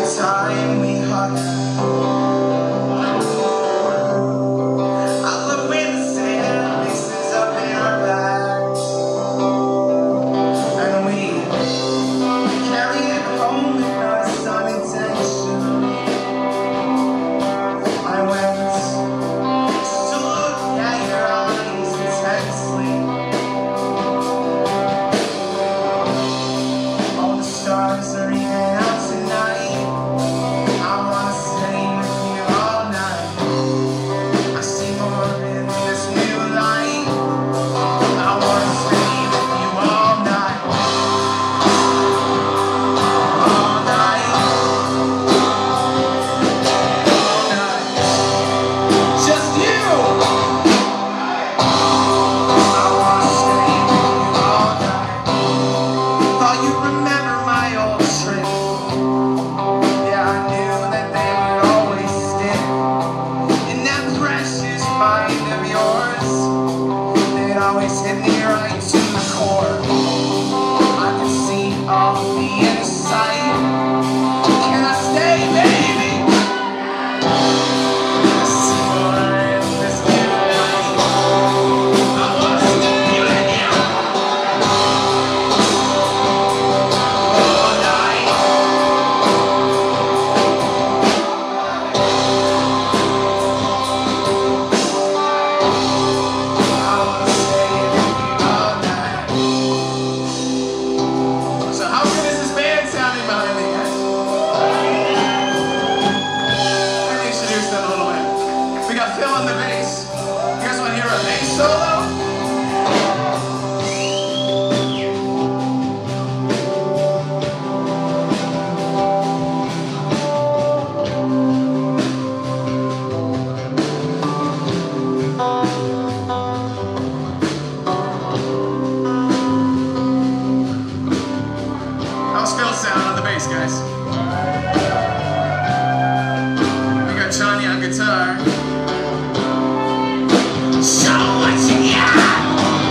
time we hug. I love when the sand mixes up in our bags, and we carry it home in us unintentionally. I went to look at your eyes intensely. All the stars are even out tonight. Always hit me right to the core. I can see all the inside. Can I stay, baby? I see more in this new light. I wanna stay with you all night. I wanna stay all night. So how good is this band sounding behind me, guys? Let me introduce them a little bit. We got Phil on the bass. You guys want to hear a bass solo? How's Phil sound on the bass, guys? We got Johnny on guitar. Show what you got!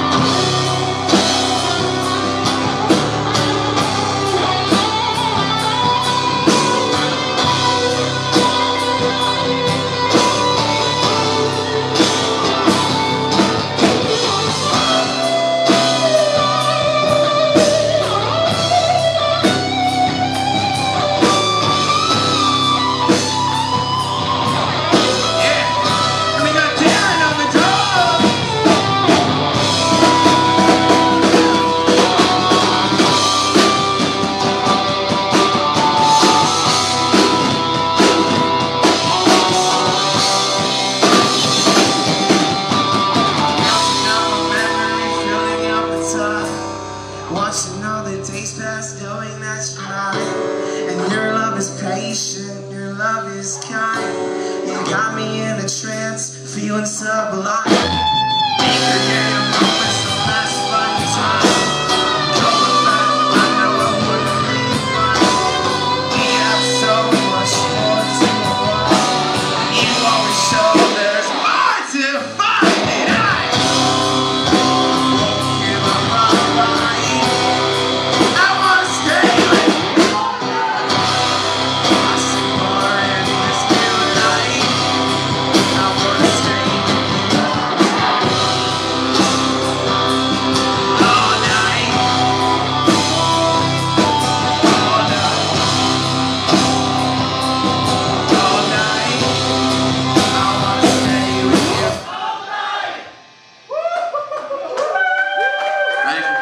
Watching all the days pass, knowing that's right. And your love is patient, your love is kind. You got me in a trance, feeling sublime. Forget a moment's the last lifetime. Going back, I know I wouldn't really find. We have so much more to want. You always show there's more to find. And I won't give up my mind. Thank you.